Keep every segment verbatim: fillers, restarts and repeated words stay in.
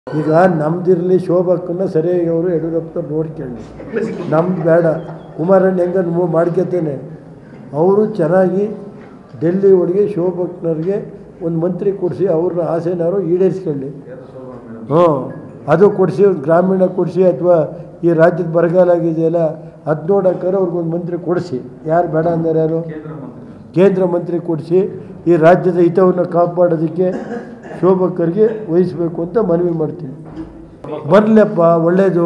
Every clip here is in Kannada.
ಈಗ ನಮ್ದಿರಲಿ ಶೋಭಕ್ಕನ್ನ ಸರಿಯಾಗಿ ಅವರು ಯಡಿಯೂರಪ್ಪನವ್ರು ನೋಡ್ಕೊಳ್ಳಿ, ನಮ್ದು ಬೇಡ. ಕುಮಾರಣ್ಣ ಹೆಂಗೆ ಮೂವ್ ಮಾಡ್ಕೊತೇನೆ, ಅವರು ಚೆನ್ನಾಗಿ ಡೆಲ್ಲಿ ಒಳಗೆ ಶೋಭಕ್ಕನವ್ರಿಗೆ ಒಂದು ಮಂತ್ರಿ ಕೊಡಿಸಿ ಅವ್ರನ್ನ ಆಸೆನಾರು ಈಡೇರಿಸ್ಕೊಳ್ಳಿ. ಹ್ಞೂ ಅದು ಕೊಡಿಸಿ, ಒಂದು ಗ್ರಾಮೀಣ ಕೊಡಿಸಿ, ಅಥವಾ ಈ ರಾಜ್ಯದ ಬರಗಾಲ ಆಗಿದೆಯಲ್ಲ ಅದು ನೋಡೋಕ್ಕಾರೆ ಅವ್ರಿಗೊಂದು ಮಂತ್ರಿ ಕೊಡಿಸಿ. ಯಾರು ಬೇಡ ಅಂದರೆ ಯಾರು? ಕೇಂದ್ರ ಮಂತ್ರಿ ಕೊಡಿಸಿ ಈ ರಾಜ್ಯದ ಹಿತವನ್ನು ಕಾಪಾಡೋದಕ್ಕೆ ಶೋಭಕ್ಕರಿಗೆ ವಹಿಸಬೇಕು ಅಂತ ಮನವಿ ಮಾಡ್ತೀನಿ. ಬರಲಪ್ಪ, ಒಳ್ಳೆಯದು.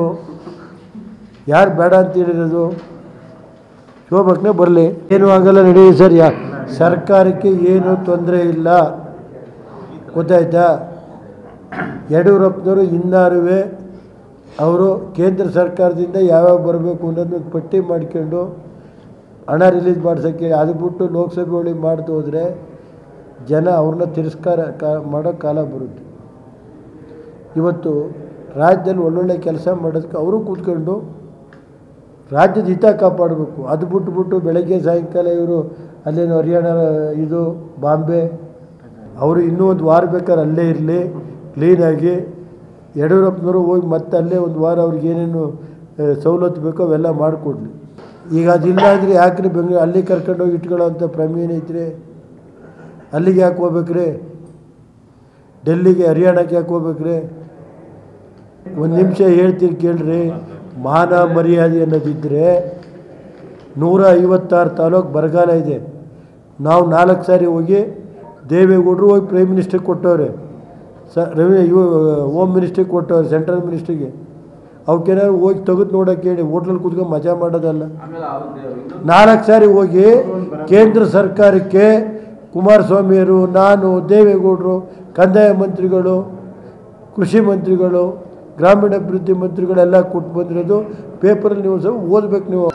ಯಾರು ಬೇಡ ಅಂತ ಹೇಳಿರೋದು? ಶೋಭಕ್ಕನೇ ಬರಲಿ, ಏನೂ ಆಗಲ್ಲ, ನಡೆಯಿ ಸರ್. ಯಾ ಸರ್ಕಾರಕ್ಕೆ ಏನೂ ತೊಂದರೆ ಇಲ್ಲ, ಗೊತ್ತಾಯ್ತಾ? ಯಡಿಯೂರಪ್ಪನವರು ಇನ್ನಾರುವೆ ಅವರು ಕೇಂದ್ರ ಸರ್ಕಾರದಿಂದ ಯಾವ್ಯಾವ ಬರಬೇಕು ಅನ್ನೋದನ್ನ ಪಟ್ಟಿ ಮಾಡ್ಕೊಂಡು ಹಣ ರಿಲೀಸ್ ಮಾಡ್ಸೋಕ್ಕೆ, ಅದು ಬಿಟ್ಟು ಲೋಕಸಭೆ ಒಳಗೆ ಮಾಡ್ತು ಹೋದರೆ ಜನ ಅವ್ರನ್ನ ತಿರಸ್ಕಾರ ಕಾ ಮಾಡೋ ಕಾಲ ಬರುತ್ತೆ. ಇವತ್ತು ರಾಜ್ಯದಲ್ಲಿ ಒಳ್ಳೊಳ್ಳೆ ಕೆಲಸ ಮಾಡೋದಕ್ಕೆ ಅವರು ಕೂತ್ಕೊಂಡು ರಾಜ್ಯದ ಹಿತ ಕಾಪಾಡಬೇಕು. ಅದು ಬಿಟ್ಟುಬಿಟ್ಟು ಬೆಳಗ್ಗೆ ಸಾಯಂಕಾಲ ಇವರು ಅಲ್ಲೇನು ಹರಿಯಾಣ, ಇದು ಬಾಂಬೆ, ಅವರು ಇನ್ನೂ ಒಂದು ವಾರ ಬೇಕಾದ್ರೆ ಅಲ್ಲೇ ಇರಲಿ ಕ್ಲೀನಾಗಿ. ಯಡಿಯೂರಪ್ಪನವರು ಹೋಗಿ ಮತ್ತೆ ಅಲ್ಲೇ ಒಂದು ವಾರ ಅವ್ರಿಗೆ ಏನೇನು ಸವಲತ್ತು ಬೇಕೋ ಅವೆಲ್ಲ ಮಾಡಿಕೊಡ್ಲಿ. ಈಗ ಅದಿಲ್ಲ ಅಂದರೆ ಯಾಕ್ರಿ ಬೆಂಗಳೂರು ಅಲ್ಲಿ ಕರ್ಕೊಂಡೋಗಿ ಇಟ್ಕೊಳ್ಳೋ ಅಂಥ ಪ್ರಮೇಯ ಐತ್ರಿ? ಅಲ್ಲಿಗೆ ಯಾಕೆ ಹೋಗ್ಬೇಕ್ರಿ? ಡೆಲ್ಲಿಗೆ, ಹರಿಯಾಣಕ್ಕೆ ಯಾಕೆ ಹೋಗ್ಬೇಕ್ರಿ? ಒಂದು ನಿಮಿಷ ಹೇಳ್ತೀನಿ ಕೇಳ್ರಿ. ಮಾನ ಮರ್ಯಾದೆ ಅನ್ನೋದಿದ್ದರೆ ನೂರ ಐವತ್ತಾರು ತಾಲೂಕು ಬರಗಾಲ ಇದೆ. ನಾವು ನಾಲ್ಕು ಸಾರಿ ಹೋಗಿ ದೇವೇಗೌಡರು ಹೋಗಿ ಪ್ರೈಮ್ ಮಿನಿಸ್ಟ್ರಿಗೆ ಕೊಟ್ಟವ್ರೆ, ಸ ರವಿ ಇವ ಹೋಮ್ ಮಿನಿಸ್ಟ್ರಿಗೆ ಕೊಟ್ಟವ್ರೆ, ಸೆಂಟ್ರಲ್ ಮಿನಿಸ್ಟ್ರಿಗೆ. ಅವಕ್ಕೇನಾದ್ರು ಹೋಗಿ ತೆಗೆದು ನೋಡೋಕೆ ಹೇಳಿ, ಹೋಟ್ಲಲ್ಲಿ ಕೂತ್ಕೊಂಡು ಮಜಾ ಮಾಡೋದಲ್ಲ. ನಾಲ್ಕು ಸಾರಿ ಹೋಗಿ ಕೇಂದ್ರ ಸರ್ಕಾರಕ್ಕೆ ಕುಮಾರಸ್ವಾಮಿಯವರು, ನಾನು, ದೇವೇಗೌಡರು, ಕಂದಾಯ ಮಂತ್ರಿಗಳು, ಕೃಷಿ ಮಂತ್ರಿಗಳು, ಗ್ರಾಮೀಣಾಭಿವೃದ್ಧಿ ಮಂತ್ರಿಗಳೆಲ್ಲ ಕೊಟ್ಟು ಬಂದಿರೋದು ಪೇಪರಲ್ಲಿ ನೀವು ಸ್ವಲ್ಪ ಓದಬೇಕು ನೀವು.